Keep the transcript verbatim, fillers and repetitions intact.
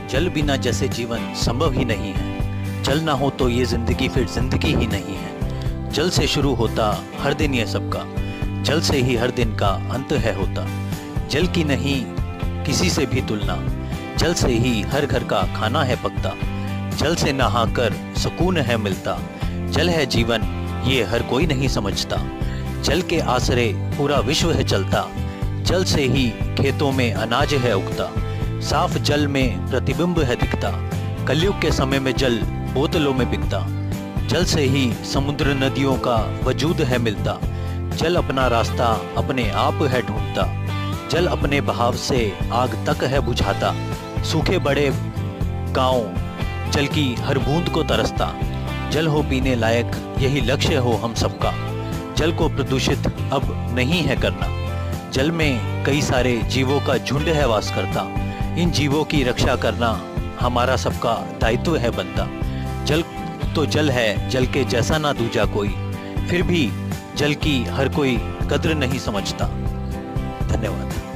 जल बिना जैसे जीवन संभव ही नहीं है। जल ना हो तो ये जिंदगी फिर जिंदगी ही नहीं है। जल से शुरू होता हर दिन ये सबका, जल से ही हर दिन का अंत है होता। जल की नहीं किसी से भी तुलना, जल से ही हर घर का खाना है पकता। जल से नहाकर सुकून है मिलता, जल है जीवन ये हर कोई नहीं समझता। जल के आसरे पूरा विश्व है चलता, जल से ही खेतों में अनाज है उगता। साफ जल में प्रतिबिंब है दिखता, कलयुग के समय में जल बोतलों में बिकता। जल से ही समुद्र नदियों का वजूद है मिलता, जल अपना रास्ता अपने आप है ढूंढता। जल अपने बहाव से आग तक है बुझाता, सूखे बड़े गांव जल की हर बूंद को तरसता। जल हो पीने लायक यही लक्ष्य हो हम सबका, जल को प्रदूषित अब नहीं है करना। जल में कई सारे जीवों का झुंड है वास करता, इन जीवों की रक्षा करना हमारा सबका दायित्व है बनता। जल तो जल है, जल के जैसा ना दूजा कोई, फिर भी जल की हर कोई कद्र नहीं समझता। धन्यवाद।